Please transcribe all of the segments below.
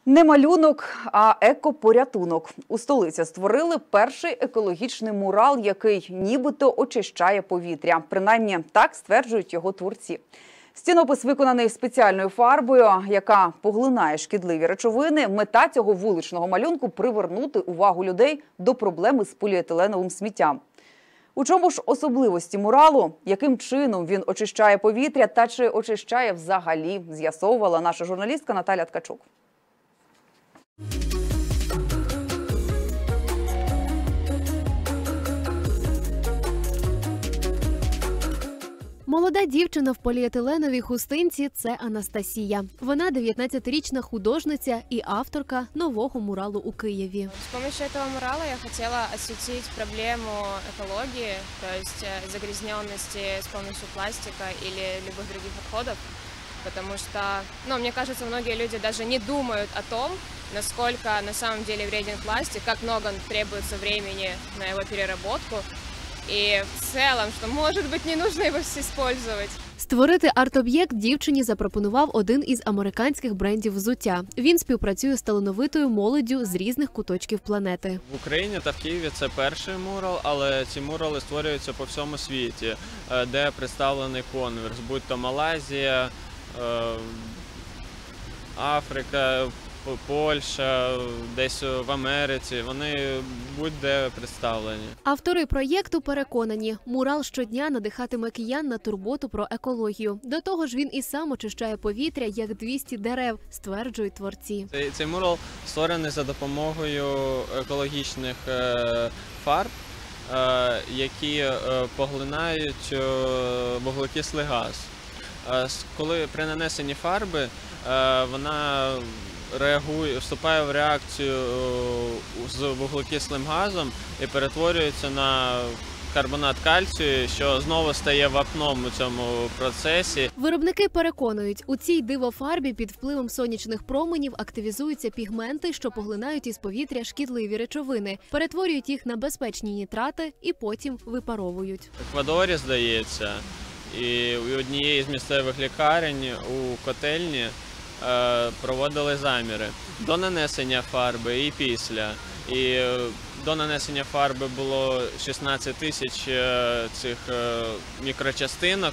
Не малюнок, а екопорятунок. У столиці створили перший екологічний мурал, який нібито очищає повітря. Принаймні, так стверджують його творці. Стінопис виконаний спеціальною фарбою, яка поглинає шкідливі речовини. Мета цього вуличного малюнку – привернути увагу людей до проблеми з поліетиленовим сміттям. У чому ж особливості муралу, яким чином він очищає повітря та чи очищає взагалі, з'ясовувала наша журналістка Наталя Ткачук. Молода дівчина в поліетиленовій хустинці – це Анастасія. Вона 19-річна художниця і авторка нового муралу у Києві. С помощью этого мурала я хотела осветить проблему экологии, то есть загрязненности с помощью пластика или любых других отходов, потому что, мне кажется, многие люди даже не думают о том, насколько на самом деле вреден пластик, как много требуется времени на его переработку. І в цілому, що, може бути, не потрібно його використовувати. Створити арт-об'єкт дівчині запропонував один із американських брендів взуття. Він співпрацює з талановитою молоддю з різних куточків планети. В Україні та в Києві це перший мурал, але ці мурали створюються по всьому світі, де представлений конверс, будь-то Малайзія, Африка, Польща, десь в Америці, вони будь-де представлені. Автори проєкту переконані, мурал щодня надихатиме киян на турботу про екологію. До того ж, він і сам очищає повітря, як 200 дерев, стверджують творці. Цей мурал створений за допомогою екологічних фарб, які поглинають вуглекислий газ. Коли при нанесенні фарби вона вступає в реакцію з вуглекислим газом і перетворюється на карбонат кальцію, що знову стає вапном у цьому процесі. Виробники переконують, у цій дивофарбі під впливом сонячних променів активізуються пігменти, що поглинають із повітря шкідливі речовини, перетворюють їх на безпечні нітрати і потім випаровують. В Еквадорі, здається, і у однієї з місцевих лікарень у котельні проводили заміри до нанесення фарби і після. І до нанесення фарби було 16 тисяч цих мікрочастинок,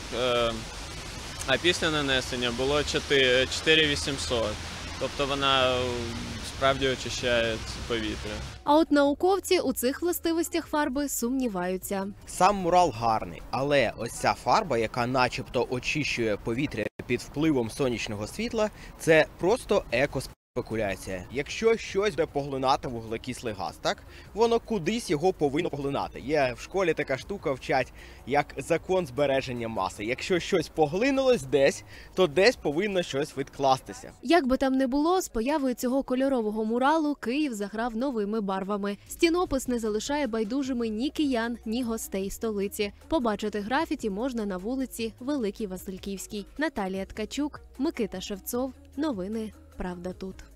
а після нанесення було 4800. Тобто вона справді очищає повітря. А от науковці у цих властивостях фарби сумніваються. Сам мурал гарний, але ось ця фарба, яка начебто очищує повітря під впливом сонячного світла, це просто екоспекуляція. Якщо щось буде поглинати вуглекислий газ, так? Воно кудись його повинно поглинати. Є в школі така штука, вчать, як закон збереження маси. Якщо щось поглинулось десь, то десь повинно щось відкластися. Як би там не було, з появою цього кольорового муралу Київ заграв новими барвами. Стінопис не залишає байдужими ні киян, ні гостей столиці. Побачити графіті можна на вулиці Великій Васильківській. Наталія Ткачук, Микита Шевцов. Новини «Правда тут».